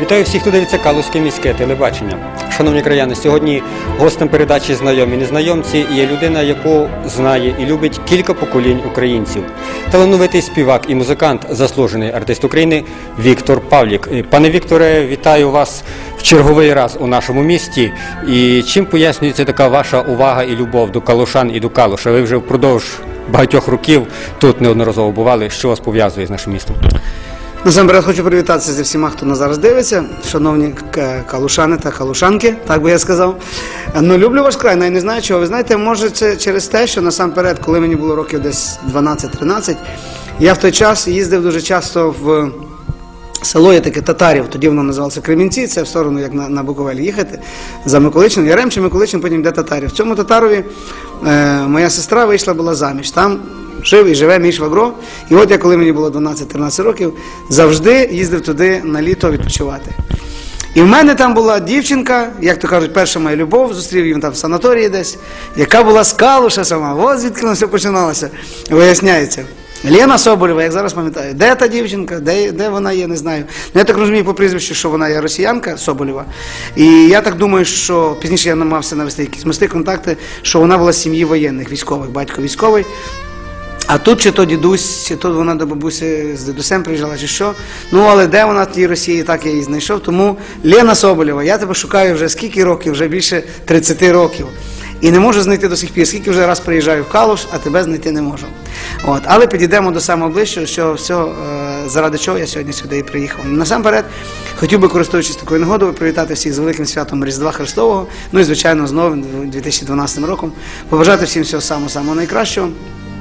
Вітаю всіх, хто дивиться Калузьке міське телебачення. Шановні краяни, сьогодні гостем передачі «Знайомі незнайомці» є людина, яку знає і любить кілька поколінь українців. Талановитий співак і музикант, заслужений артист України Віктор Павлік. Пане Вікторе, вітаю вас в черговий раз у нашому місті. І чим пояснюється така ваша увага і любов до калушан і до Калуша? Ви вже впродовж багатьох років тут неодноразово бували. Що вас пов'язує з нашим містом? Насамперед хочу привітатися зі всіма, хто нас зараз дивиться, шановні калушани та калушанки, так би я сказав. Ну, люблю ваш край, навіть не знаю чого. Ви знаєте, може це через те, що насамперед, коли мені було років десь 12-13, я в той час їздив дуже часто в село, є таке Татарів, тоді воно називалося Кремінці, це в сторону, як на Буковель їхати, за Миколичин, Яремче, Миколичин, потім йде Татарів. В цьому Татарові моя сестра вийшла була заміж, там жив і живе мій швагро. І от я, коли мені було 12-13 років, завжди їздив туди на літо відпочивати. І в мене там була дівчинка, як то кажуть, перша моя любов, зустрів її там в санаторії десь, яка була з Калуша сама. Ось звідки воно все починалося, виясняється. Лена Соболєва, як зараз пам'ятаю. Де та дівчинка, де вона є, не знаю. Я так розумію по прізвищу, що вона є росіянка, Соболєва. І я так думаю, що пізніше я намагався навести якісь мости, контакти, що вона була з сім'ї воєнних, військових, батько військовий. А тут чи то дідусь, чи то вона до бабусі з дідусем приїжджала, чи що. Ну, але де вона в тій Росії, так я її знайшов. Тому, Лена Соболєва, я тебе шукаю вже скільки років, вже більше 30 років. І не можу знайти до сих пір, скільки вже раз приїжджаю в Калуш, а тебе знайти не можу. От. Але підійдемо до самого ближчого, що все, заради чого я сьогодні сюди і приїхав. Насамперед, хотів би, користуючись такою нагодою, привітати всіх з великим святом Різдва Христового, ну і, звичайно, з новим 2012 роком, побажати всім всього самого найкращого,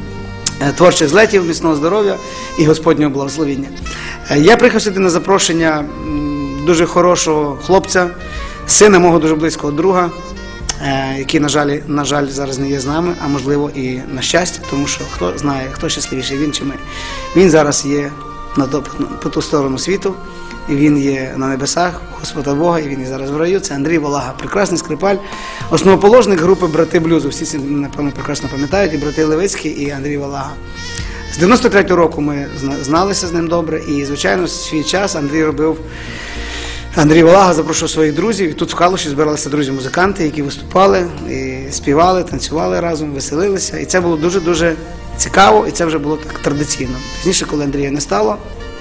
творчих злетів, міцного здоров'я і Господнього благословіння. Я приїхав сюди на запрошення дуже хорошого хлопця, сина мого дуже близького друга, який, на жаль, зараз не є з нами, а можливо і на щастя, тому що хто знає, хто щасливіший, він чи ми. Він зараз є по ту сторону світу, і він є на небесах, Господа Бога, і він є зараз в раю. Це Андрій Валага, прекрасний скрипаль, основоположник групи «Брати Блюзу». Всі це, напевно, прекрасно пам'ятають, і брати Левицькі, і Андрій Валага. З 93-го року ми зналися з ним добре, і, звичайно, в свій час Андрій Валага запрошував своїх друзів, і тут в Калуші збиралися друзі-музиканти, які виступали, і співали, танцювали разом, веселилися. І це було дуже-дуже цікаво, і це вже було так традиційно. Пізніше, коли Андрія не стало,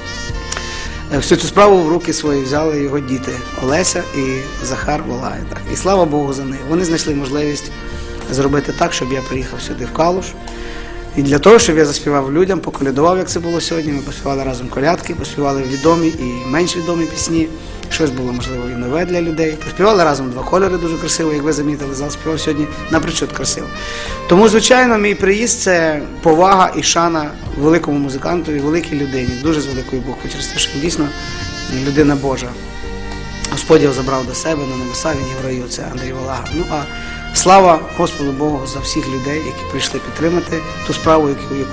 всю цю справу в руки свої взяли його діти Олеся і Захар Валага. І слава Богу за них. Вони знайшли можливість зробити так, щоб я приїхав сюди в Калуш. І для того, щоб я заспівав людям, поколядував, як це було сьогодні. Ми поспівали разом колядки, поспівали відомі і менш відомі пісні. Щось було, можливо, і нове для людей. Поспівали разом «Два кольори» дуже красиво, як ви замітили, зал співав сьогодні напрочуд красиво. Тому, звичайно, мій приїзд – це повага і шана великому музиканту і великій людині, дуже з великої букви, через те, що він дійсно людина Божа. Господь його забрав до себе на небеса, він є в раю, це Андрій Валага. Ну, а слава Господу Богу за всіх людей, які прийшли підтримати ту справу,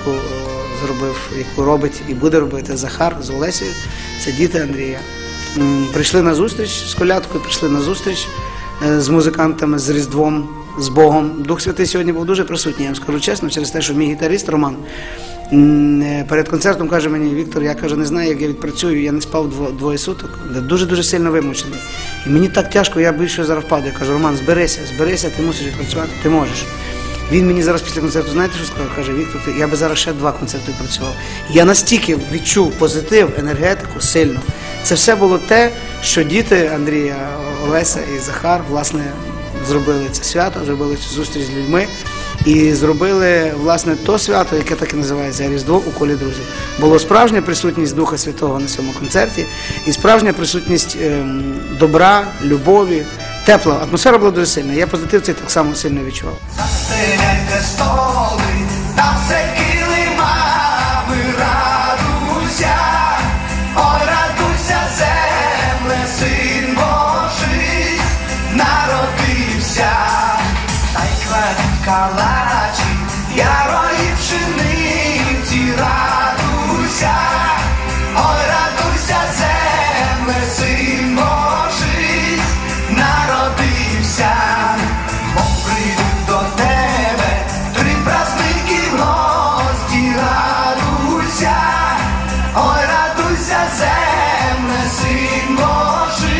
яку робить і буде робити Захар з Олесею, це діти Андрія. Прийшли на зустріч з колядкою, прийшли на зустріч з музикантами, з Різдвом, з Богом. Дух Святий сьогодні був дуже присутній, я вам скажу чесно, через те, що мій гітарист Роман перед концертом каже мені: Віктор, я кажу, не знаю, як я відпрацюю, я не спав двоє суток, дуже-дуже сильно вимучений. І мені так тяжко, я більше зараз впаду. Я кажу: Роман, зберися, ти мусиш відпрацювати, ти можеш. Він мені зараз після концерту, знаєте, що сказав? Каже: Віктор, я би зараз ще 2 концерти працював. Я настільки відчув позитив, енергетику сильно. Це все було те, що діти Андрія, Олеся і Захар, власне, зробили це свято, зробили цю зустріч з людьми і зробили, власне, то свято, яке так і називається Різдво у колі друзів. Було справжня присутність Духа Святого на цьому концерті і справжня присутність добра, любові, тепла. Атмосфера була дуже сильна. Я позитив цей так само сильно відчував. Застеляйте столи, там все килимами, радуйся, ой, радуйся, земле, син Божий народився. Та й кладуть калачі, ярої пшениці, радуйся, ой, радуйся, земле, син Божий народився. До тебе 3 праздники в гості, радуйся, ой, радуйся, земле, син Божий.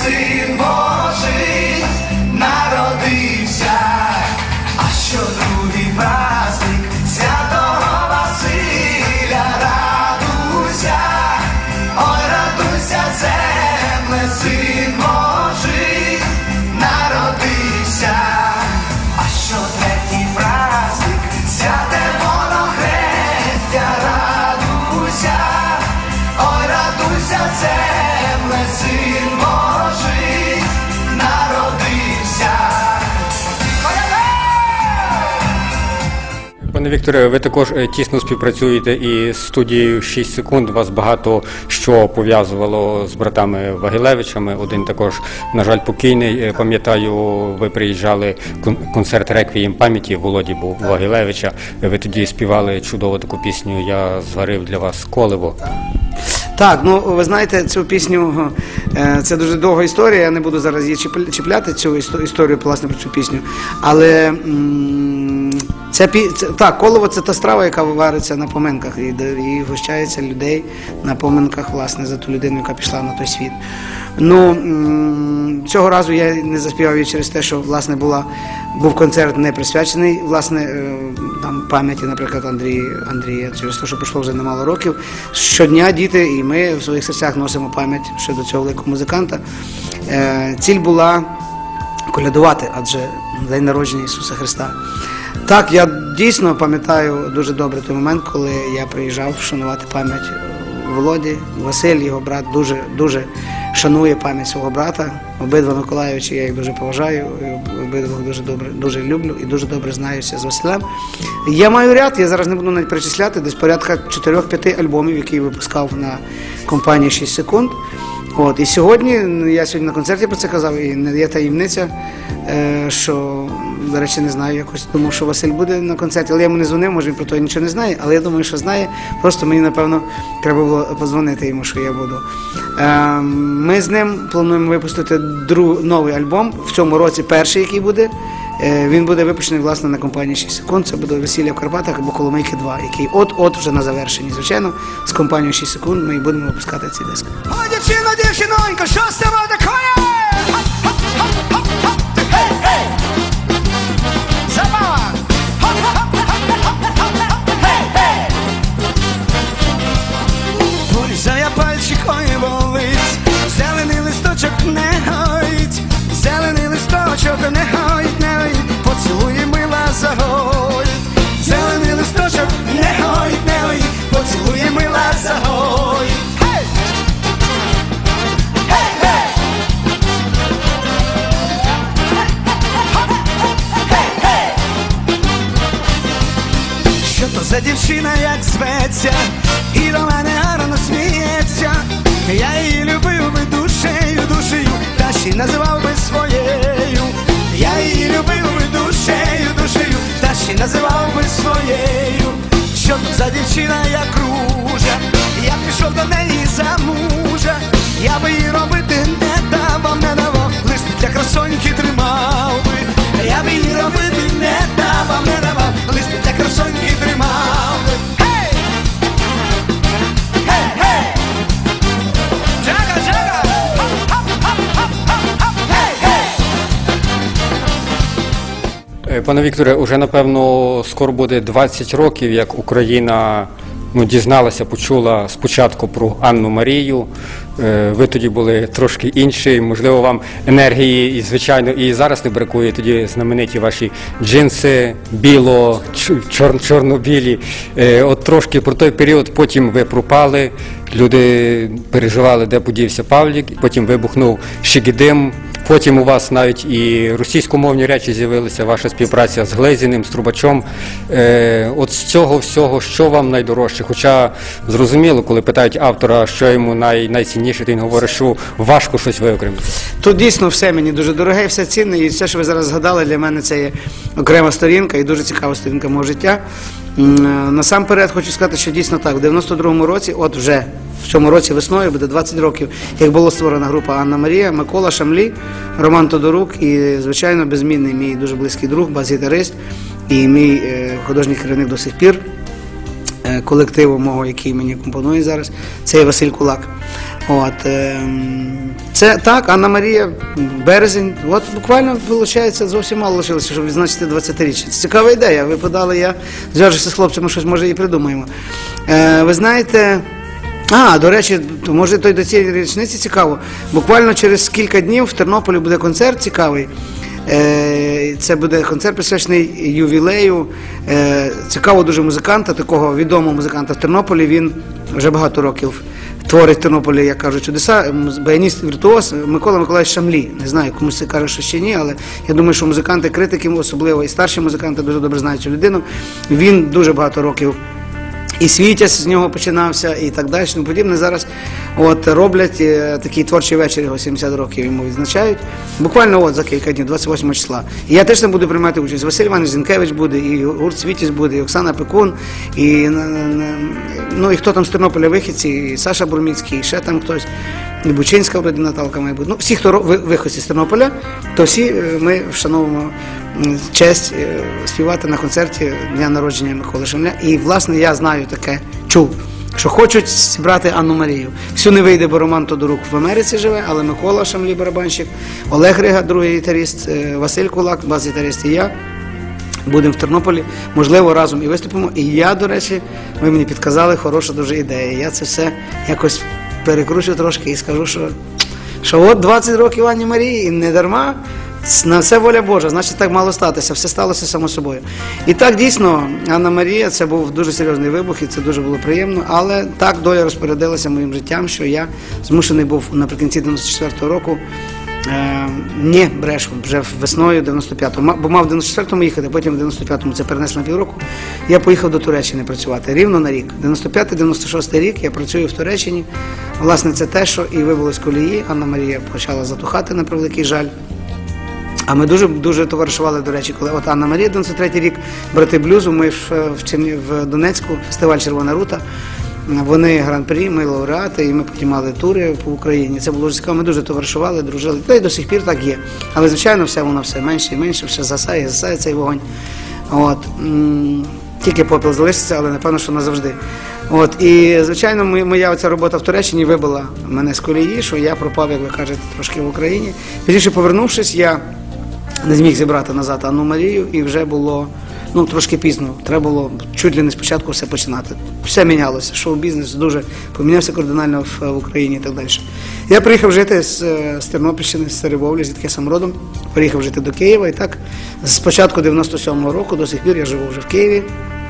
Син Божий народився, а що другий праздник святого Василя, радуйся, ой, радуйся, земле, Син Божий народився, а що третій праздник святе Водохрестя, радуйся, ой, радуйся, земле, Син Божий народився. Пане Вікторе, ви також тісно співпрацюєте і з студією «6 секунд». Вас багато що пов'язувало з братами Вагилевичами. Один також, на жаль, покійний. Пам'ятаю, ви приїжджали концерт «Реквієм пам'яті» Володі Вагилевича. Ви тоді співали чудову таку пісню «Я зварив для вас коливо». Так, ну ви знаєте, цю пісню, це дуже довга історія, я не буду зараз її чіпляти, цю історію, власне, про цю пісню. Але так, колово – це та страва, яка вариться на поминках і гощається людей на поминках, власне, за ту людину, яка пішла на той світ. Ну, цього разу я не заспівав її через те, що, власне, був концерт не присвячений, власне, там, пам'яті, наприклад, Андрія, через те, що пройшло вже немало років. Щодня діти і ми в своїх серцях носимо пам'ять щодо цього великого музиканта. Ціль була колядувати, адже день народження Ісуса Христа. Так, я дійсно пам'ятаю дуже добре той момент, коли я приїжджав вшанувати пам'ять Володі. Василь, його брат, дуже шанує пам'ять свого брата. Обидва Миколайовичі, я їх дуже поважаю, обидва дуже люблю і дуже добре знаюся з Василем. Я маю ряд, я зараз не буду навіть перечисляти, десь порядка 4-5 альбомів, які я випускав на компанії «6 секунд». І сьогодні, я сьогодні на концерті про це казав, і не є таємниця, що, до речі, не знаю якось, думав, що Василь буде на концерті, але я йому не дзвонив, може він про то нічого не знає, але я думаю, що знає, просто мені, напевно, треба було подзвонити йому, що я буду. Ми з ним плануємо випустити новий альбом, в цьому році перший, який буде. Він буде випущений, власне, на компанії «6 секунд». Це буде «Весілля в Карпатах» або «Коломийки 2», який от вже на завершенні. Звичайно, з компанією «6 секунд» ми і будемо випускати цей диск. Ой, дівчино, дівчинонько, що з тебе такое? Гей, гей! Забава! Гей, гей! Полізає пальчик, ой, болить, зелений листочок не гоїть, зелений листочок не гоїть, не гоїть, поцілує мила загоїть, зелений листочок не гоїть, не гоїть, поцілує мила загоїть. Що то за дівчина, як зветься, і до мене гарно сміється. Я її любив би душею, душею, та ще й називав би своєю. Я її любив би душею, душею, та ще й називав би своєю. Що то за дівчина, як ружа, я пішов до неї за мужа. Я би її робити не давав, не давав, лиш для красоньки тримав би. Я би її робити не давав, не давав, лиш для красоньки тримав би. Гей! Гей, гей! Джага, джага! Гей, гей! Пане Вікторе, уже, напевно, скоро буде 20 років, як Україна дізналася, почула спочатку про Анну Марію. Ви тоді були трошки інші, можливо, вам енергії, і, звичайно, і зараз не бракує. Тоді знамениті ваші джинси, чорно-білі. От трошки про той період, потім ви пропали, люди переживали, де подівся Павлік, потім вибухнув Шигідим. Потім у вас навіть і російськомовні речі з'явилися, ваша співпраця з Глезіним, з Трубачом. От з цього всього, що вам найдорожче? Хоча, зрозуміло, коли питають автора, що йому найцінніше, то він говорить, що важко щось виокремити. Тут дійсно все мені дуже дороге, все цінне, і все, що ви зараз згадали, для мене це є окрема сторінка і дуже цікава сторінка мого життя. Насамперед хочу сказати, що дійсно так, в 92-му році, от вже в цьому році весною буде 20 років, як була створена група Анна Марія, Микола Шамлі, Роман Тодорук і, звичайно, безмінний мій дуже близький друг, бас-гітарист і мій художній керівник до сих пір колективу мого, який мені компонує зараз, це є Василь Кулак. Це так, Анна Марія, березень. От буквально, виходить, зовсім мало лишилося, щоб відзначити 20-річчя. Це цікава ідея. Ви подали, я зв'яжуся з хлопцями, щось може і придумаємо. Ви знаєте, до речі, може то й до цієї річниці цікаво. Буквально через кілька днів в Тернополі буде концерт цікавий. Це буде концерт присвячений ювілею цікавого дуже музиканта, такого відомого музиканта в Тернополі. Він вже багато років творить в Тернополі, як кажуть, чудеса. Баяніст віртуоз Микола Миколаївич Шамлі. Не знаю, комусь це каже, що ще ні, але я думаю, що музиканти, критики, особливо і старші музиканти дуже добре знають цю людину. Він дуже багато років і Світязь з нього починався, і так далі, тому подібне. Зараз роблять такий творчий вечір, його 70 років йому відзначають. Буквально за кілька днів, 28 числа. І я теж там буду приймати участь. Василь Іванович Зінкевич буде, і гурт Світязь буде, і Оксана Пекун, і хто там з Тернополя вихідці, і Саша Бурміцький, і ще там хтось. І Бучинська вроді Наталка має бути. Всі, хто виходці з Тернополя, то всі ми вшановуємо честь співати на концерті дня народження Миколи Шамля. І, власне, я знаю таке, чув, що хочуть зібрати Анну Марію. Всю не вийде, бо Роман Тодорук в Америці живе, але Микола Шамлі барабанщик, Олег Рига, другий гітарист, Василь Кулак, бас-гітарист і я. Будемо в Тернополі, можливо, разом і виступимо. І я, до речі, ви мені підказали, хороша дуже ідея. Я це все якось перекручу трошки і скажу, що от 20 років Анні Марії, і не дарма, на все воля Божа, значить так мало статися, все сталося само собою. І так, дійсно, Анна Марія, це був дуже серйозний вибух, і це дуже було приємно, але так доля розпорядилася моїм життям, що я змушений був наприкінці 94-го року, не брешу, вже весною 95-го, бо мав в 94-му їхати, потім в 95-му це перенесли на півроку, я поїхав до Туреччини працювати рівно на рік. 95-96 рік я працюю в Туреччині, власне, це те, що і вибило з колії, Анна Марія почала затухати, на превеликий жаль. А ми дуже товаришували, до речі, коли Анна Марія, 93-й рік, брати блюзу, ми в Донецьку, фестиваль «Червона рута», вони гран-прі, ми лауреати, і ми потім мали тури по Україні. Це було дуже цікаво, ми дуже товаришували, дружили. Та й до сих пір так є. Але, звичайно, воно все менше і менше, все засає цей вогонь. Тільки попіл залишиться, але напевно, що назавжди. І, звичайно, моя оця робота в Туреччині вибила мене з колії, що я пропав, як ви кажете, трошки в Україні. Пізніше повернувшись, я не зміг зібрати назад Анну Марію, і вже було трошки пізно. Треба було чуть ли не спочатку все починати. Все мінялося, шоу-бізнес дуже помінявся кардинально в Україні і так далі. Я приїхав жити з Тернопільщини, з Теребовлі, звідки я сам родом. Приїхав жити до Києва, і так з початку 97-го року до сих пір я живу вже в Києві.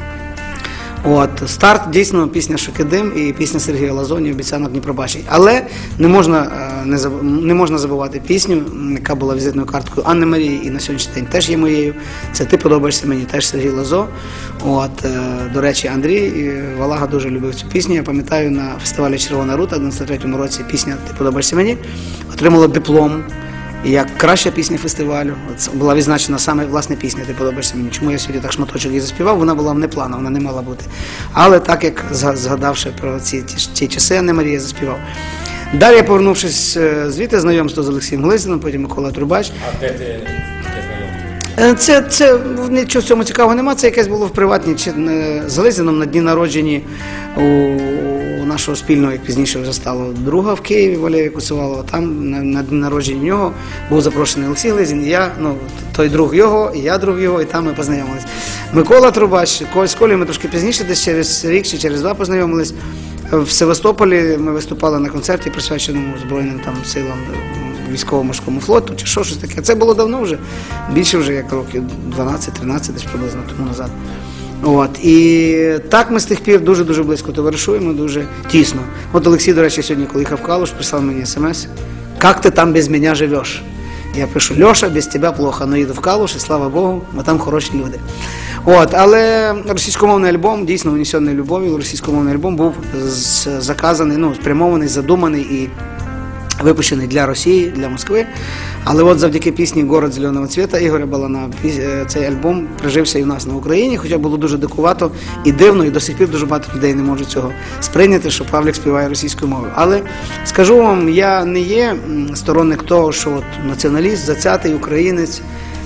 Старт, дійсно, пісня «Шокидим» і пісня Сергія Лазоні «Обіцянок не пробачить». Але не можна забувати пісню, яка була візитною карткою Анни Марії і на сьогоднішній день теж є моєю. Це «Ти подобаєшся мені», теж Сергій Лазо. До речі, Андрій Валага дуже любив цю пісню. Я пам'ятаю, на фестивалі «Червона рута» в 93-му році пісня «Ти подобаєшся мені» отримала диплом як краща пісня фестивалю. Була відзначена саме, власне, пісня «Ти подобаєшся мені». Чому я сьогодні так шматочок її заспівав? Вона була не плана, вона не мала бути. Але так, як згадавши про ці часи, Анна Марія заспівав. Далі, повернувшись звідти, знайомство з Олексієм Глизином, потім Микола Трубач. А де ти таке знайомство? Нічого в цьому цікавого немає, це якесь було в приватній, з Глизином на дні народжені у нашого спільного, як пізніше вже стало, друга в Києві, Валерія Куцевалова. Там на дні народження в нього був запрошений Олексій Глизин, і я, той друг його, і я друг його, і там ми познайомились. Микола Трубач, з Колею ми трошки пізніше, десь через рік чи через два познайомились. В Севастополі ми виступали на концерті, присвяченому Збройним силам, військово-морському флоту, чи щось таке. Це було давно вже, більше вже як років 12-13 десь приблизно тому назад. І так ми з тих пір дуже-дуже близько товаришуємо, дуже тісно. Олексій, до речі, сьогодні, коли їхав в Калуш, прислав мені смс: «Як ти там без мене живеш?» Я пишу: «Льоша, без тебе плохо, но їду в Калуш, і слава Богу, бо там хороші люди». Але російськомовний альбом, дійсно «Унесений любов'ю», російськомовний альбом був заказаний, спрямований, задуманий і випущений для Росії, для Москви. Але завдяки пісні «Город зеленого цвета» Ігоря Балана цей альбом прижився і в нас на Україні, хоча було дуже дикувато і дивно, і до сих пір дуже багато людей не можуть цього сприйняти, що Павлік співає російською мовою. Але скажу вам, я не є сторонник того, що націоналіст, зацятий українець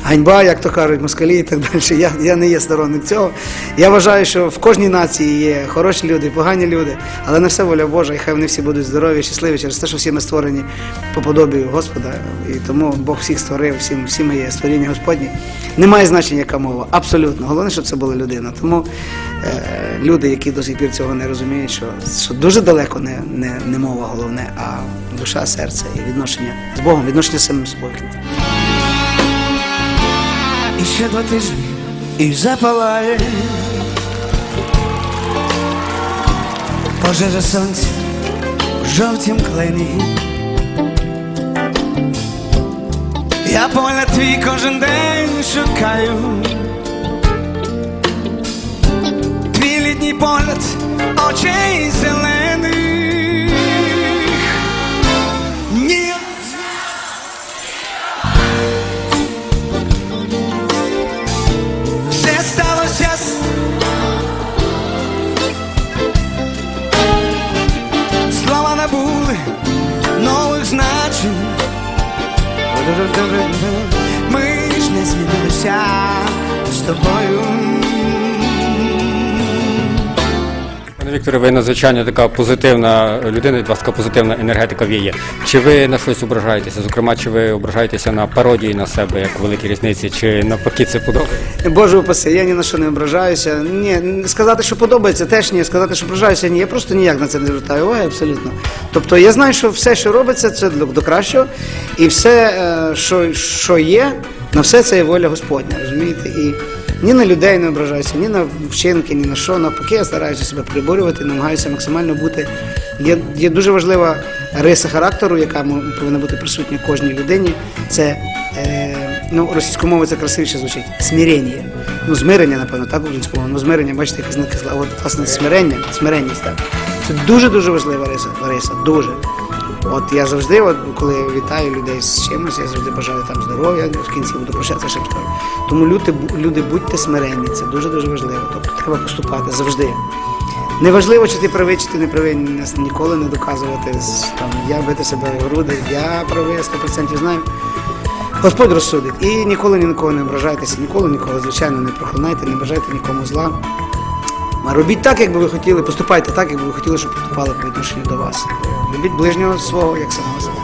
ганьба, як то кажуть, москалі і так далі. Я не є сторонник цього. Я вважаю, що в кожній нації є хороші люди, погані люди, але на все воля Божа, і хай вони всі будуть здорові, щасливі через те, що всі ми створені по подобію Господа, і тому Бог всіх створив, всі ми є створіння Господні. Немає значення, яка мова, абсолютно. Головне, щоб це була людина. Тому люди, які до сих пір цього не розуміють, що дуже далеко не мова головне, а душа, серце і відношення з Богом, відношення з самим собою. І ще 2 тижні, і запалає пожежа сонця в жовтім клені. Я погляд твій кожен день шукаю, твій літній погляд очей зелених. Ні. Все сталося, слова набули нових значень. Ми ж не змінилися з тобою. Пане Вікторе, ви надзвичайно така позитивна людина, від вас така позитивна енергетика віє. Чи ви на щось ображаєтеся? Зокрема, чи ви ображаєтеся на пародії на себе, як у «Великій різниці», чи навпаки це подобається? Боже упаси, я ні на що не ображаюся. Ні, сказати, що подобається, теж ні. Сказати, що ображаюся, ні. Я просто ніяк на це не звертаю уваги, абсолютно. Тобто я знаю, що все, що робиться, це до кращого. І все, що є, на все це є воля Господня, розумієте? І ні на людей не ображаюся, ні на вчинки, ні на що. Навпаки, я стараюся себе переборювати, намагаюся максимально бути. Є дуже важлива риса характеру, яка повинна бути присутня кожній людині. Це, російською мовою це красивіше звучить, смирення. Змирення, напевно, так, українською мовою. Змирення, бачите, як знаки зла. От, власне, смиренність, так. Це дуже-дуже важлива риса, дуже. От я завжди, коли вітаю людей з чимось, я завжди бажаю там здоров'я, в кінці буду прощатися, ще скажу. Тому люди, будьте смиренні, це дуже-дуже важливо. Тобто треба поступати завжди. Неважливо, чи ти правий, чи ти не правий, ніколи не доказувати, я бити себе в груди, я правий, 100% знаю. Господь розсудить. І ніколи ні на кого не ображайтеся, ніколи, звичайно, не проклинайте, не бажайте нікому зла. Робіть так, як би ви хотіли, поступайте так, як би ви хотіли, щоб поступали по відношенню до вас. Любіть ближнього свого, як самого себе.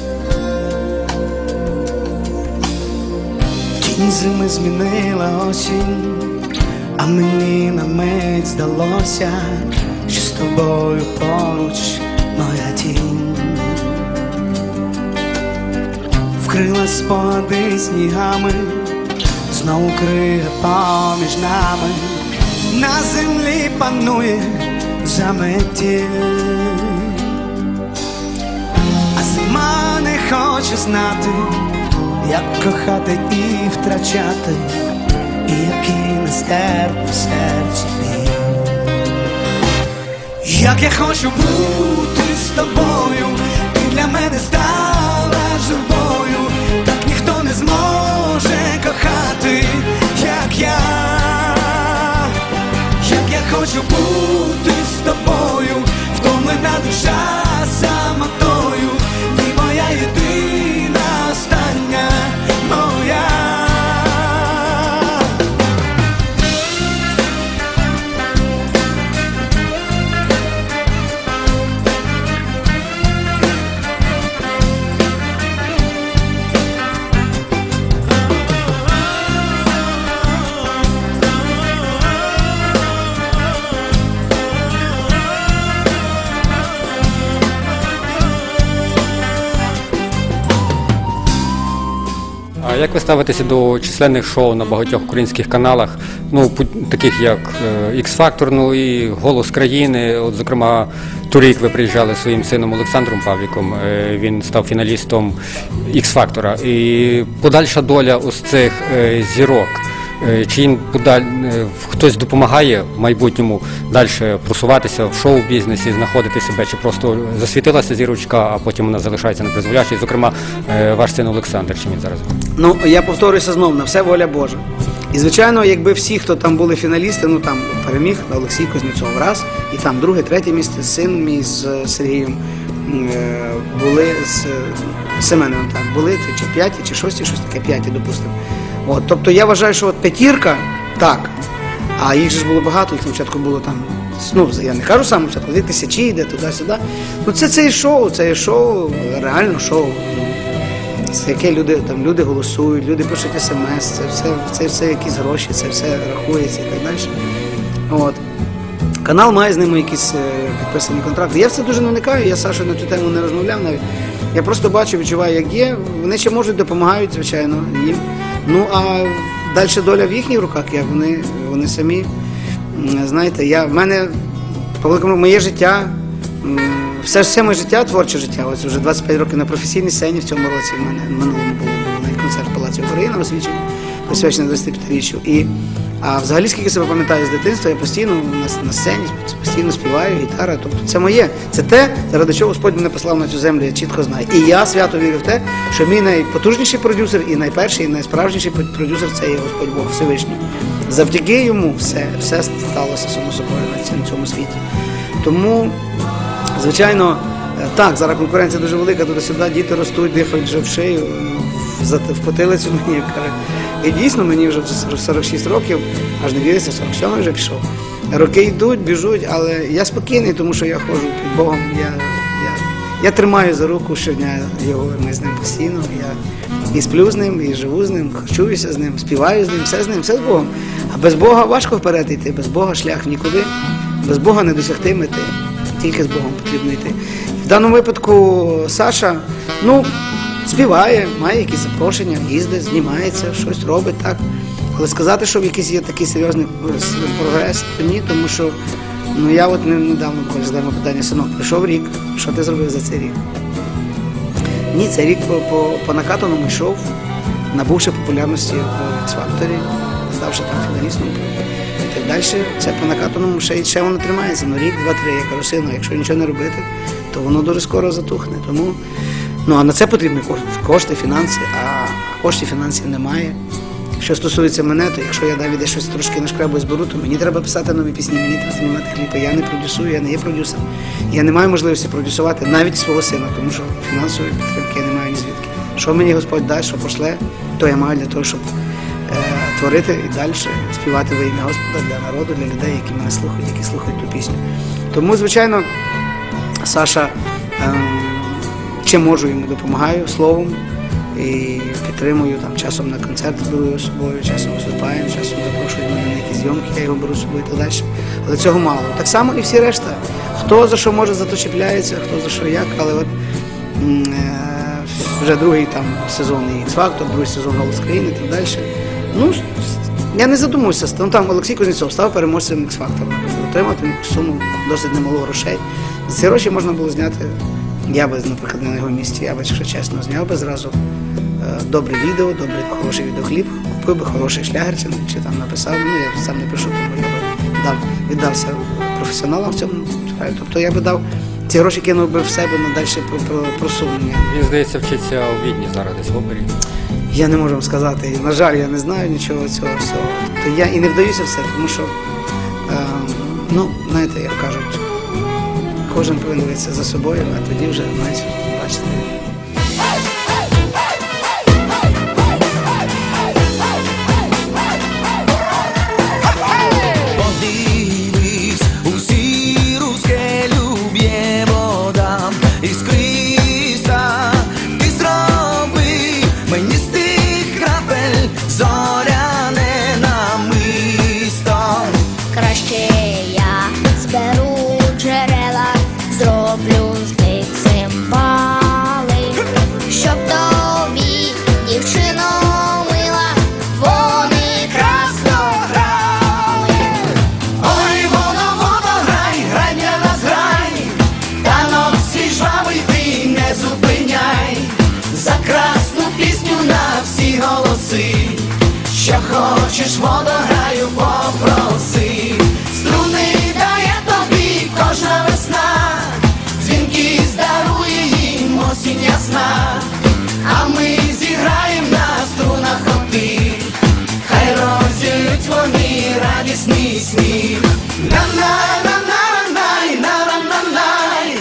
Тінь зими змінила осінь, а мені на мить здалося, що з тобою поруч моя тінь. Вкрила спогади снігами, знову криє поміж нами. На землі панує заметіль, а зима не хоче знати, як кохати і втрачати, і який нестерпний в серці біль. Як я хочу бути з тобою, ти для мене стала журбою, так ніхто не зможе кохати, як я. Хочу бути з тобою, втомлена душа самотою, ти моя єдина, остання моя. А як ви ставитеся до численних шоу на багатьох українських каналах, таких як X-Factor, і «Голос країни», от, зокрема, торік ви приїжджали зі своїм сином Олександром Павліком, він став фіналістом X-Factor. І подальша доля ось цих зірок, чи їм хтось допомагає в майбутньому далі просуватися в шоу-бізнесі, знаходити себе, чи просто засвітилася зірочка, а потім вона залишається непризволяючою, зокрема, ваш син Олександр, чим він зараз? Я повторююся знову, на все воля Божа. І, звичайно, якби всі, хто там були фіналісти, там переміг Олексій Кузнєцов раз, і там друге, третє місце, син мій з Сергієм були з Семеновим, там були, чи п'яті, чи шості, щось таке, п'яті, допустимо. От, тобто я вважаю, що от п'ятірка, так, а їх же ж було багато, їх на початку було там, ну, я не кажу саме початку, 2000 йде туди-сюди. Ну це є шоу, реально шоу. Це яке люди голосують, люди пишуть смс, це все якісь гроші, це все рахується і так далі. От. Канал має з ними якісь підписані контракти. Я в це дуже не вникаю, я з Сашою на цю тему не розмовляв навіть. Я просто бачу, відчуваю, як є. Вони ще можуть, допомагають, звичайно, їм. Ну, а далі доля в їхніх руках, як вони самі. Знаєте, в мене, по великому, моє життя, все моє життя, творче життя, ось вже 25 років на професійній сцені в цьому році в мене, в минулому було навіть концерт в Палаці Україна освічений, присвячений 25-річчю. А взагалі, скільки себе пам'ятаю з дитинства, я постійно на сцені, постійно співаю, гітара. Тобто це моє, це те, заради чого Господь мене послав на цю землю, я чітко знаю. І я свято вірю в те, що мій найпотужніший продюсер і найперший, і найсправжніший продюсер – це є Господь Бог Всевишній. Завдяки йому все сталося само собою на цьому світі. Тому, звичайно, так, зараз конкуренція дуже велика, туди-сюди діти ростуть, дихають вже в шию, в потилицю мені, як каже. І дійсно, мені вже 46 років, аж не віриться, 47 вже пішов. Роки йдуть, біжуть, але я спокійний, тому що я ходжу під Богом. Я тримаю за руку щодня його, ми з ним постійно. Я і сплю з ним, і живу з ним, харчуюся з ним, співаю з ним, все з Богом. А без Бога важко вперед йти, без Бога шлях в нікуди, без Бога не досягти мети, тільки з Богом потрібно йти. В даному випадку Саша, співає, має якісь запрошення, їздить, знімається, щось робить, так. Але сказати, що якийсь є такий серйозний прогрес, то ні, тому що я от недавно, коли задаємо питання, синок, пройшов рік, що ти зробив за цей рік? Ні, цей рік по накатаному йшов, набувши популярності в X-Factor, ставши там фіналістом і так далі. Це по накатаному ще воно тримається, рік, 2-3, я кажу, сину, якщо нічого не робити, то воно дуже скоро затухне. Тому а на це потрібні кошти, фінанси, а коштів, фінансів немає. Що стосується мене, то якщо я навіть щось трошки нашкребу і зберу, то мені треба писати нові пісні, мені треба знімати кліпи. Я не продюсую, я не є продюсером. Я не маю можливості продюсувати навіть свого сина, тому що фінансової підтримки я не маю ні звідки. Що мені Господь дасть, що пошле, то я маю для того, щоб творити і далі, співати во ім'я Господа для народу, для людей, які мене слухають, які слухають ту пісню. Тому, звичайно, Саша, чим можу, йому допомагаю словом і підтримую, часом на концерт беру його з собою, часом виступаємо, часом запрошують мене на якісь зйомки, я його беру з собою і так далі. Але цього мало. Так само і всі решта. Хто за що може, за то чіпляється, хто за що як, але от вже другий сезон і X-Factor, другий сезон «Голос країни» і так далі. Я не задумався, там Олексій Кузнєцов став переможцем X-Factor, отримав суму досить немалу грошей. За ці гроші можна було зняти. Я би, наприклад, на його місці, я би, якщо чесно, зняв би зразу добре відео, хороший відеокліп, купив би хороший шлягер, чи написав, я сам не пишу, тому я би віддався професіоналам в цьому. Тобто я би дав, ці гроші кинув би в себе на далі просунення. Він, здається, вчиться у Відні зараз десь в опері. Я не можу вам сказати, на жаль, я не знаю нічого цього всього. То я і не вдаюся в це, тому що, знаєте, як кажуть, кожен повинен дивитися за собою, а тоді вже маєш бачити. Подивись, усі руське люб'є водам іскриста. Ти зроби мені з тих крапель зоряне намисто. Краще я зберу джерела, зроблю з них цимбали, щоб тобі, дівчино мила, вони красно грали. Ой, воно, грай для нас грай, танок свій жвавий ти не зупиняй, за красну пісню на всі голоси, що хочеш, водограю, попроси. Струни дає тобі кожна весна, дзвінки здарує їм осінь ясна, а ми зіграєм на струнах хоти, хай розділють вони радісний сміх. На-на-на-на-най, на-на-на-най,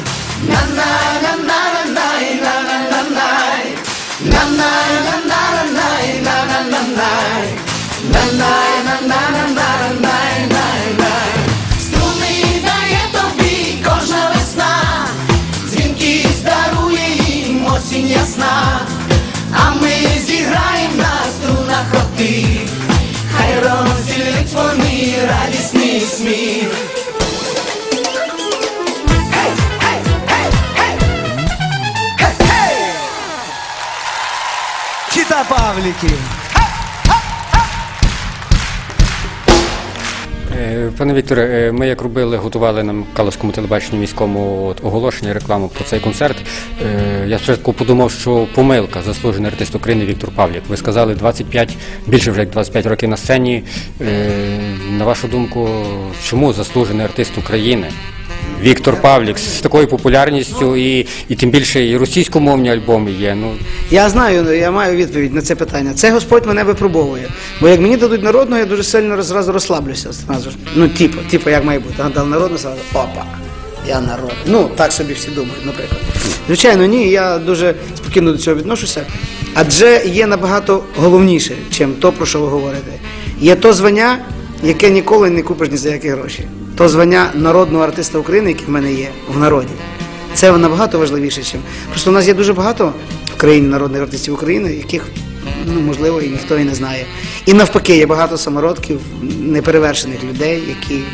на-на-на-на-най, на-на-на-най, на-на-на-на-най, на-на-на-най. та Павліків. Пане Вікторе, ми як робили, готували нам Калузькому телебаченню міському оголошення, рекламу про цей концерт. Я спочатку подумав, що помилка, заслужений артист України Віктор Павлік. Ви сказали, більше вже як 25 років на сцені. На вашу думку, чому заслужений артист України Віктор Павлік з такою популярністю і тим більше і російськомовні альбоми є? Я знаю, я маю відповідь на це питання. Це Господь мене випробовує. Бо як мені дадуть народного, я дуже сильно зразу розслаблюся. Ну, типу, як має бути. Дали народного, зразу, опа, я народ. Ну, так собі всі думають, наприклад. Звичайно, ні, я дуже спокійно до цього відношуся. Адже є набагато головніше, чим то, про що ви говорите. Є то звання, яке ніколи не купиш ні за які гроші. То звання народного артиста України, яке в мене є в народі. Це набагато важливіше, ніж. Просто у нас є дуже багато в країні народних артистів України, яких, можливо, і ніхто і не знає. І навпаки, є багато самородків, неперевершених людей,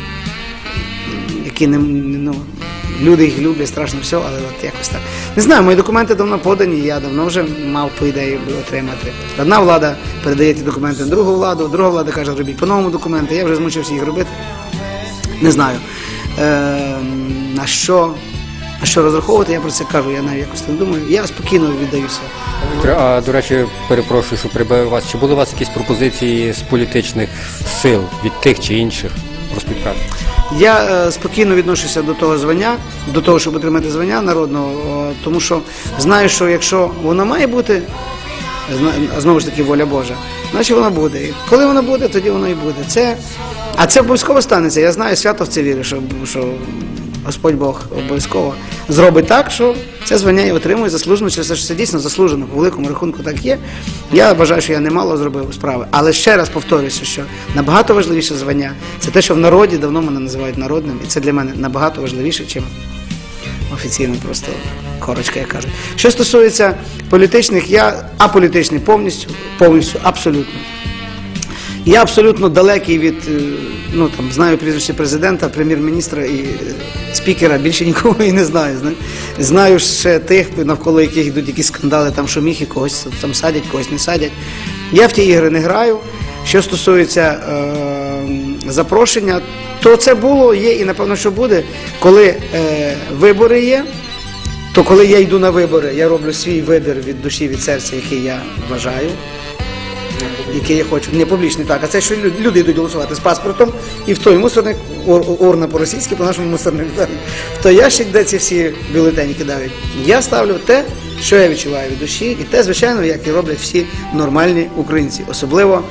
які люди їх люблять, страшно все, але от якось так. Не знаю, мої документи давно подані, я давно вже мав, по ідеї, отримати. Одна влада передає ті документи на другу владу, друга влада каже, робіть по-новому документи, я вже змучився їх робити. Не знаю, на що розраховувати, я про це кажу, я навіть якось не думаю, я спокійно віддаюся. А, до речі, перепрошую, що перебив вас. Чи були у вас якісь пропозиції з політичних сил від тих чи інших про співпрацю? Я спокійно відношуся до того звання, до того, щоб отримати звання народного, тому що знаю, що якщо воно має бути, знову ж таки, воля Божа, значить воно буде. І коли воно буде, тоді воно і буде. А це обов'язково станеться. Я знаю, свято в це вірю, що Господь Бог обов'язково зробить так, що це звання і отримує заслужено, через те, що це дійсно заслужено, по великому рахунку так є. Я вважаю, що я немало зробив справи. Але ще раз повторюся, що набагато важливіше звання – це те, що в народі давно мене називають народним, і це для мене набагато важливіше, ніж офіційно просто корочка, як кажуть. Що стосується політичних, я аполітичний повністю, абсолютно. Я абсолютно далекий від, знаю прізвище президента, прем'єр-міністра і спікера, більше нікого і не знаю. Знаю ще тих, навколо яких йдуть якісь скандали, там шуміхи, когось там садять, когось не садять. Я в ті ігри не граю. Що стосується запрошення, то це було, є і напевно, що буде. Коли вибори є, то коли я йду на вибори, я роблю свій вибір від душі, від серця, який я вважаю. Який я хочу, не публічний, так, а це, що люди йдуть голосувати з паспортом, і в той мусорник, урна по-російськи, по-нашому мусорник, в той ящик, де ці всі бюлетені кидають. Я ставлю те, що я відчуваю від душі, і те, звичайно, як і роблять всі нормальні українці. Особливо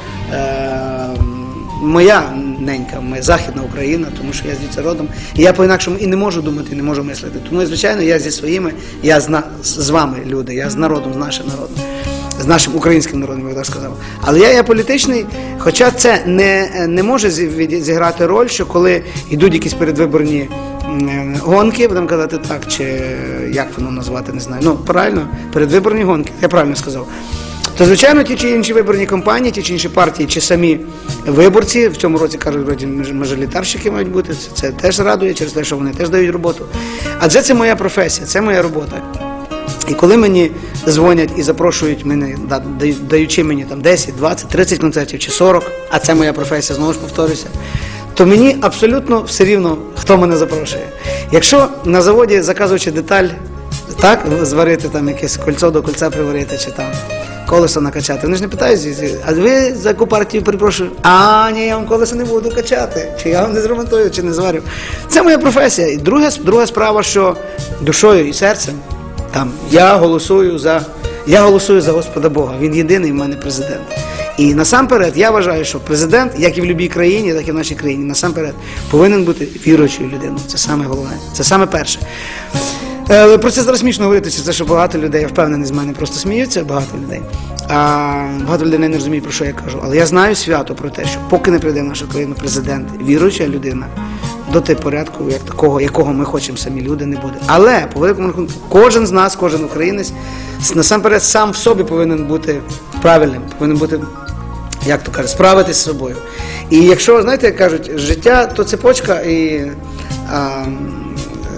моя ненька, моя Західна Україна, тому що я звідси родом, і я по-інакшому і не можу думати, не можу мислити. Тому, звичайно, я зі своїми, я з вами, люди, я з народом, з нашим народом. З нашим українським народом, як так сказав. Але я політичний, хоча це не може зіграти роль, що коли йдуть якісь передвиборні гонки, будемо казати так, чи як воно назвати, не знаю. Правильно, передвиборні гонки, я правильно сказав. То, звичайно, ті чи інші виборні кампанії, ті чи інші партії, чи самі виборці, в цьому році, кажуть, вроді мажоритарщики мають бути, це теж радує, через те, що вони теж дають роботу. Адже це моя професія, це моя робота. І коли мені дзвонять і запрошують мене, даючи мені там 10, 20, 30 концертів чи 40, а це моя професія, знову ж повторюся, то мені абсолютно все рівно, хто мене запрошує. Якщо на заводі, заказуючи деталь, так, зварити там якесь кольцо до кольця приварити, чи там колесо накачати, вони ж не питають, а ви за яку партію, перепрошую? Ні, я вам колесо не буду качати, чи я вам не зремонтую, чи не зварю. Це моя професія. І друга справа, що душою і серцем, там, я голосую за Господа Бога. Він єдиний в мене президент. І насамперед, я вважаю, що президент, як і в будь-якій країні, так і в нашій країні, насамперед, повинен бути віруючою людиною. Це саме головне. Це саме перше. Про це зараз смішно говорити, це що багато людей, я впевнений, з мене просто сміються, багато людей. Багато людей не розуміють, про що я кажу. Але я знаю свято про те, що поки не прийде в нашу країну президент, віруюча людина, до того порядку, як такого, якого ми хочемо самі люди, не буде. Але, по великому рахунку, кожен з нас, кожен українець, насамперед сам в собі повинен бути правильним, повинен бути, як то кажуть, справитися з собою. І якщо, знаєте, як кажуть, життя – то цепочка,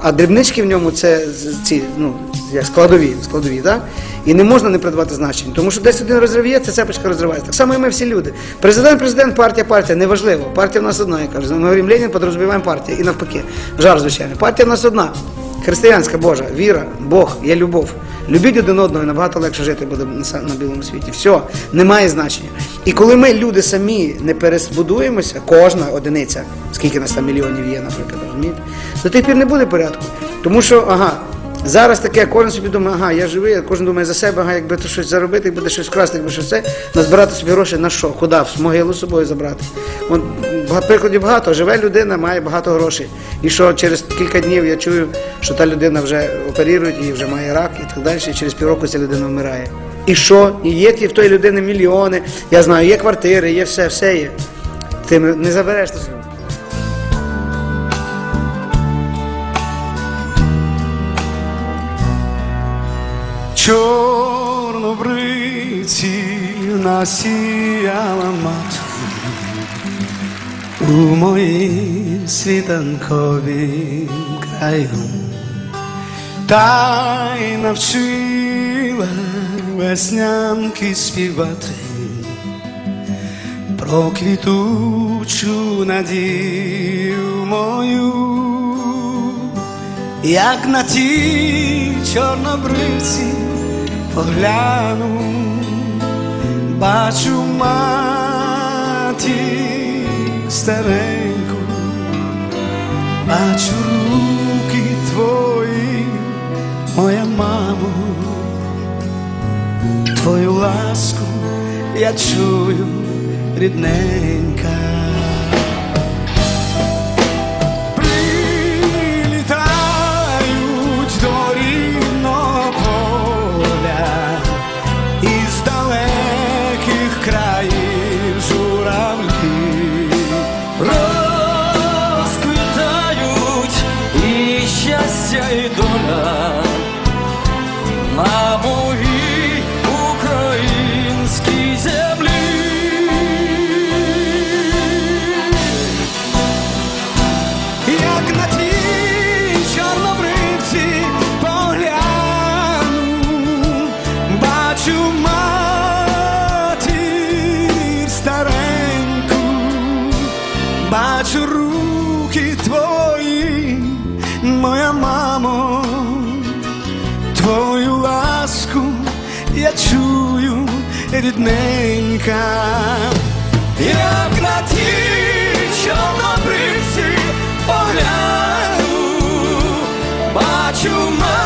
А дрібнички в ньому це ці, як складові, так? І не можна не придавати значення, тому що десь один розрив є, ця цепочка розривається. Так само і ми всі люди. Президент, партія, неважливо. Партія в нас одна, я кажу. Ми говоримо Ленін, подрозуміваємо партія. І навпаки. Жарт, звичайно. Партія в нас одна. Християнська, Божа, віра, Бог, є любов. Любіть один одного, і набагато легше жити буде на білому світі. Все, немає значення. І коли ми, люди, самі не перебудуємося, кожна одиниця, скільки нас там мільйонів є, наприклад, розумієте, до тих пір не буде порядку. Тому що, зараз таке, кожен собі думає, я живий, кожен думає за себе, якби то щось заробити, якби щось вкрасти, якби щось це, назбирати собі гроші на що? Куди? В могилу з собою забрати. Прикладів багато. Живе людина, має багато грошей. І що через кілька днів я чую, що та людина вже оперують, і вже має рак і так далі, і через півроку ця людина вмирає. І що? І є в тої людини мільйони, я знаю, є квартири, є все є. Ти не забереш це. Чорнобривці насіяла мати у моїм світанковім краю, та й навчила веснянки співати про квітучу надію мою. Як на ті чорнобривці погляну, бачу матір стареньку, бачу руки твої, моя мамо, твою ласку я чую, рідненька. І доля на моїй українській землі. Як на ті чорнобривці погляну, бачу матір стареньку, бачу руки твої, моя мамо, твою ласку я чую, рідненька. Як на ті чорнобривці погляну, бачу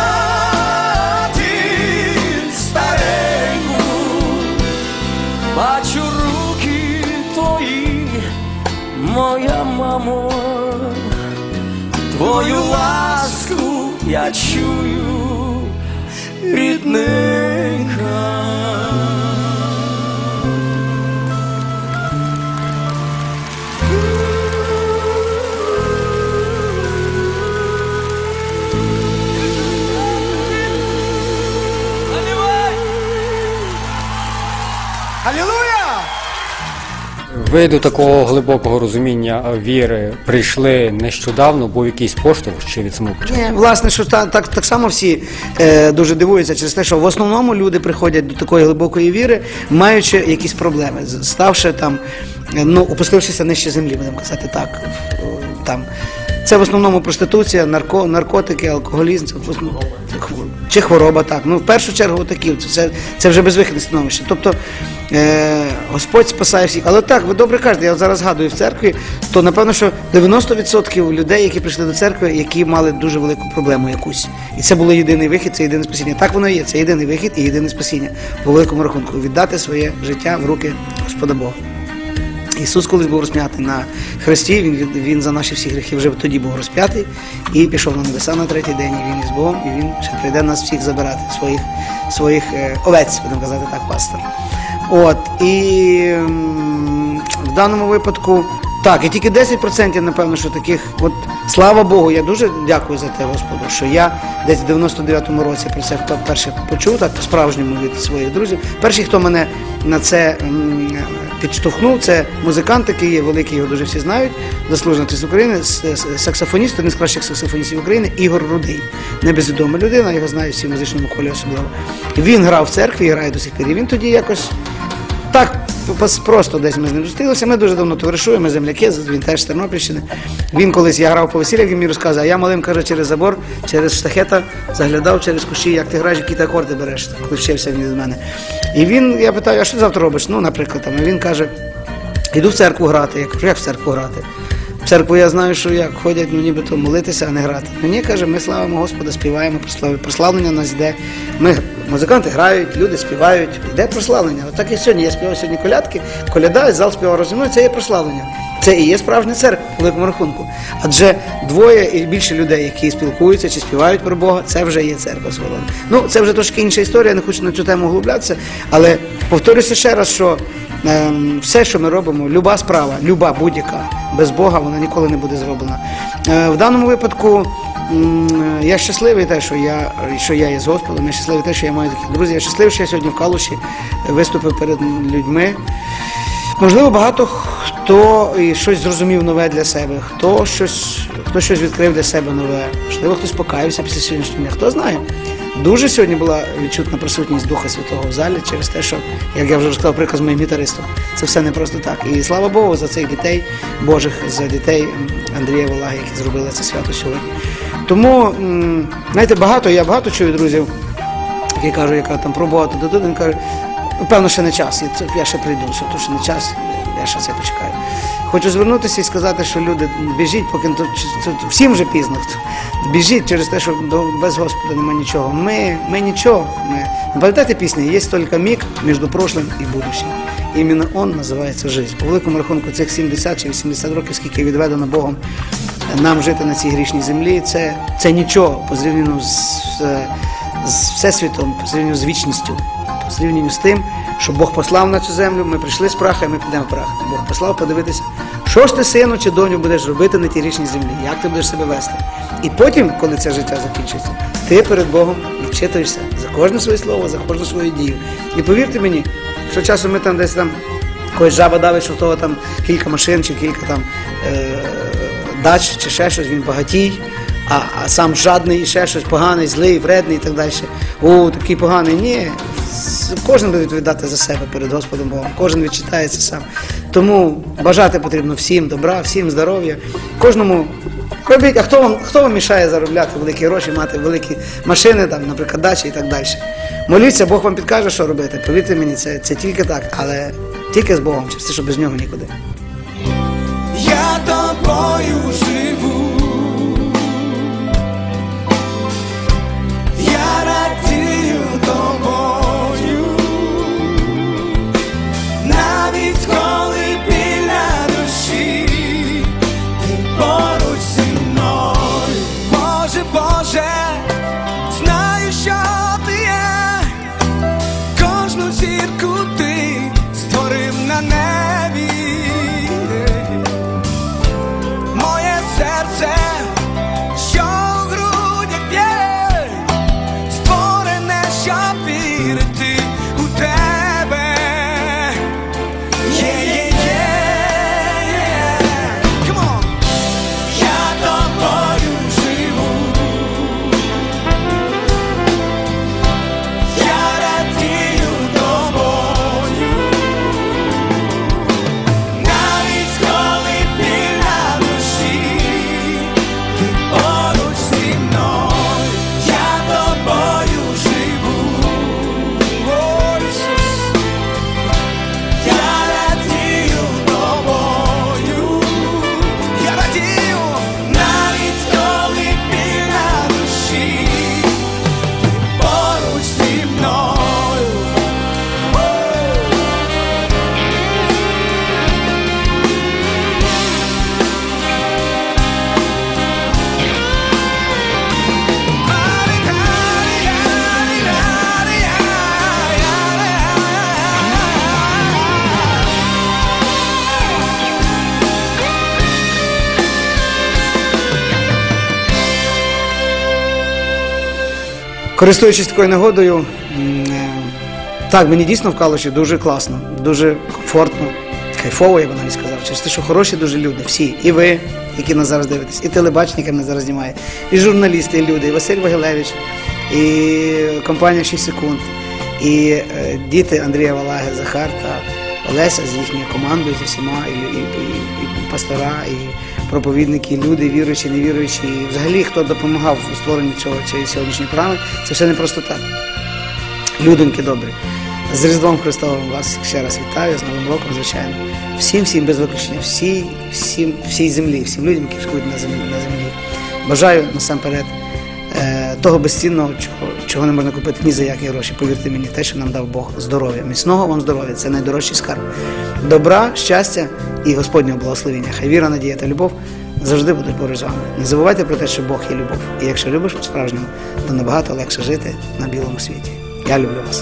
матір стареньку, Бачу руки твої, моя мамо, твою ласку я чую, рідненька. Алілуя! Ви до такого глибокого розуміння віри прийшли нещодавно, був якийсь поштовх чи відсмук? Ні, власне, що так само всі дуже дивуються через те, що в основному люди приходять до такої глибокої віри, маючи якісь проблеми, ставши там, опустившися нижче землі, будемо казати так. Там. Це в основному проституція, наркотики, алкоголізм, чи хвороба, так. В першу чергу такі, це вже безвихідне становище. Тобто Господь спасає всіх. Але так, ви добре кажете, я зараз згадую в церкві, то напевно, що 90% людей, які прийшли до церкви, які мали дуже велику проблему якусь. І це було єдиний вихід, це єдине спасіння. Так воно і є, це єдиний вихід і єдине спасіння по великому рахунку. Віддати своє життя в руки Господа Бога. Ісус колись був розп'ятий на хресті, він за наші всі гріхи вже тоді був розп'ятий і пішов на небеса на третій день, і він із Богом, і він ще прийде нас всіх забирати, своїх овець, будемо казати так, пастор. І в даному випадку Так, і тільки 10%, напевно, що таких, от, слава Богу, я дуже дякую за те, Господу, що я десь в 99-му році про це вперше почув, так по-справжньому від своїх друзів. Перший, хто мене на це підштовхнув, це музикант, такий є великий, його дуже всі знають, заслужений артист України, саксофоніст, один з кращих саксофоністів України, Ігор Рудий. Небезвідома людина, його знають всі в музичному колі особливо. Він грав в церкві і грає до сих пір. І він тоді якось так просто десь ми з ним зустрілися. Ми дуже давно товаришуємо, ми земляки, він теж з Тернопільщини. Він колись, я грав по весіллях, він мені розказує, а я малим, каже, через забор, через штахета заглядав через кущі, як ти граєш, які ти акорди береш, коли вчився він від мене. І він, я питаю, а що ти завтра робиш? Ну, наприклад, там, і він каже, йду в церкву грати. Я кажу, як в церкву грати? В церкву я знаю, що як ходять, ну нібито молитися, а не грати. Мені каже, ми славимо Господа, співаємо, прославлення нас йде. Музиканти грають, люди співають, йде прославлення. Отак і сьогодні. Я співав сьогодні колядки, коляда, зал співав розумно, це є прославлення. Це і є справжня церква, по великому рахунку. Адже двоє і більше людей, які спілкуються чи співають про Бога, це вже є церква свобода. Ну, це вже трошки інша історія, я не хочу на цю тему углублятися, але повторюся ще раз, що все, що ми робимо, люба справа, люба будь-яка, без Бога вона ніколи не буде зроблена. В даному випадку я щасливий те, що я є з Господом, я щасливий те, що я маю таких друзів, я щасливий, що я сьогодні в Калуші виступив перед людьми. Можливо, багато хто і щось зрозумів нове для себе, хто щось відкрив для себе нове, можливо, хтось покаявся після сьогоднішнього дня, хто знає. Дуже сьогодні була відчутна присутність Духа Святого в залі через те, що, як я вже розказав, приклад з моїм гітаристом. Це все не просто так. І слава Богу за цих дітей Божих, за дітей Андрія Валаги, які зробили це свято сьогодні. Тому, знаєте, я багато чую друзів, які кажуть, яка там про Бога, він каже, певно, ще не час, я ще прийду, то ще не час, я ще це почекаю. Хочу звернутися і сказати, що люди, біжіть, поки всім вже пізно. Біжіть через те, що без Господа немає нічого. Ми нічого. Пам'ятаєте пісню? Є тільки миг між прошлим і будущим. Іменно він називається життя. По великому рахунку цих 70 чи 80 років, скільки відведено Богом нам жити на цій грішній землі, це нічого по зрівнянню з Всесвітом, по зрівнянню з вічністю, по зрівнянню з тим, що Бог послав на цю землю, ми прийшли з праха, і ми підемо в прах. Бог послав подивитися, що ж ти, сину чи доню, будеш робити на тій грішній землі, як ти будеш себе вести. І потім, коли це життя закінчиться, ти перед Богом відчитуєшся за кожне своє слово, за кожну свою дію. І повірте мені, що часом ми там десь якась жаба давить, що в того там кілька машин, чи кілька там дач, чи ще щось, він багатій, а сам жадний, і ще щось, поганий, злий, вредний і так далі. О, такий поганий. Ні. Кожен буде відповідати за себе перед Господом Богом, кожен відчитається сам. Тому бажати потрібно всім добра, всім здоров'я, кожному робіть. А хто вам мішає заробляти великі гроші, мати великі машини, там, наприклад, дачі і так далі? Моліться, Бог вам підкаже, що робити. Повірте мені, це тільки так, але тільки з Богом, через те, що без нього нікуди. Я тобою живу, я радію тобою, навіть коли біль на душі, ти поруч зі мною. Боже, знаю, що ти є, кожну зірку ти створив на небі. Моє серце Користуючись такою нагодою, так, мені дійсно в Калуші дуже класно, дуже комфортно, кайфово, я б навіть сказав. Через те, що хороші дуже люди, всі. І ви, які нас зараз дивитесь, і телебачення, яке нас зараз знімає, і журналісти, і люди, і Василь Вагилевич, і компанія 6 секунд, і діти Андрія Валаги, Захар та Олеся з їхньою командою, зі всіма, і пастора, і проповідники, і люди, віруючі, невіруючі, і взагалі, хто допомагав у створенні цієї сьогоднішньої програми, це все не просто так. Людоньки добрі. З Різдвом Христовим вас ще раз вітаю, з Новим роком, звичайно. Всім без виключення, всій землі, всім людям, які живуть на землі. Бажаю насамперед того безцінного, чого не можна купити ні за які гроші. Повірте мені, те, що нам дав Бог. Здоров'я, міцного вам здоров'я, це найдорожчий скарб. Добра, щастя і Господнього благословення. Хай віра, надія та любов завжди будуть поруч з вами. Не забувайте про те, що Бог є любов. І якщо любиш по-справжньому, то набагато легше жити на білому світі. Я люблю вас.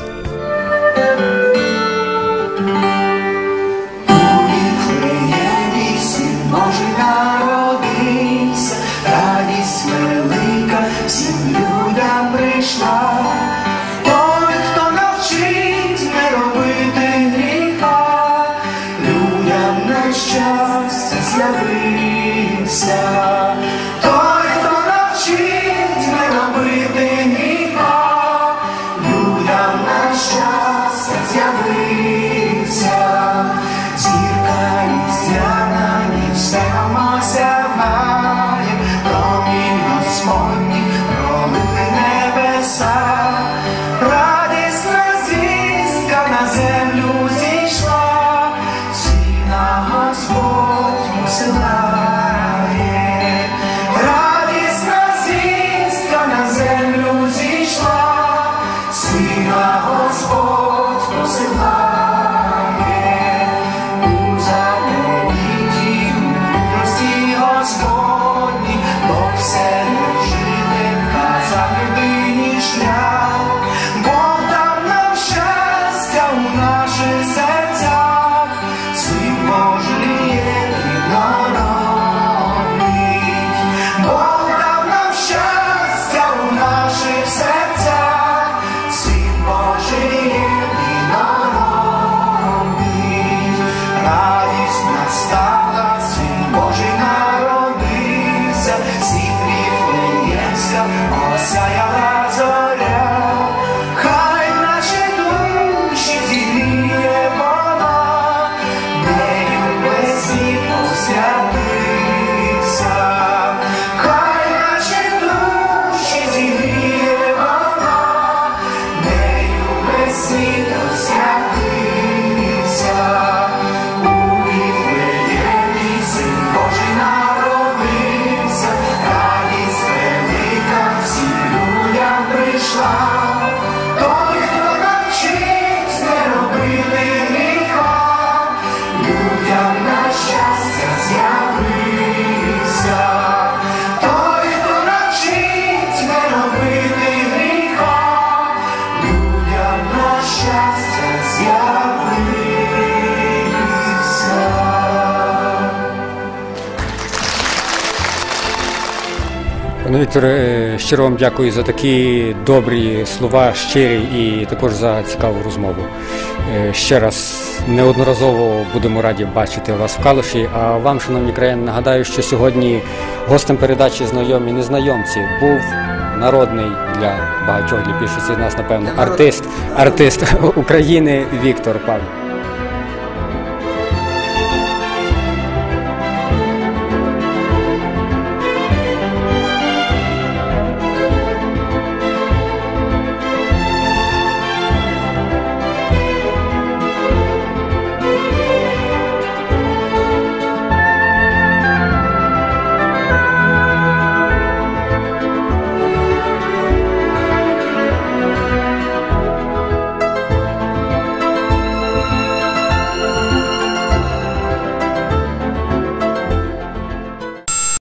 Божий народився, радість велика всім людям прийшла. Той, хто навчить не робити гріха, людям на щастя з'явився. Той, хто навчить не робити гріха, людям на щастя з'явився. Зірка різдвяна небесна сягає, промінь Господній пролив небеса. Радісна звістка на землю зійшла, Сина Господь посилає. Радісна звістка на землю зійшла, Сина Господь посилає. Господні, Бог все жити вказав людині шлях. Бог дав нам щастя у наших серцях, Син Божий єдинородний. Бог дав нам щастя у наших серцях, Син Божий єдинородний. Радість настала, Син Божий народився, світ Вифлеємська осяяла зоря. Хай наші душі зігріє вона, нею весь світ освятився. Хай наші душі зігріє вона, нею весь світ освятився. Той, хто навчить не робити гріха, людям на щастя з'явився. Той, хто навчить не робити гріха, людям на щастя з'явився. Пане Вікторе, щиро вам дякую за такі добрі слова, щирі і також за цікаву розмову. Ще раз неодноразово будемо раді бачити вас в Калуші. А вам, шановні краяни, нагадаю, що сьогодні гостем передачі «Знайомі незнайомці» був народний для багатьох, для більшості з нас, напевно, артист України Віктор Павлік.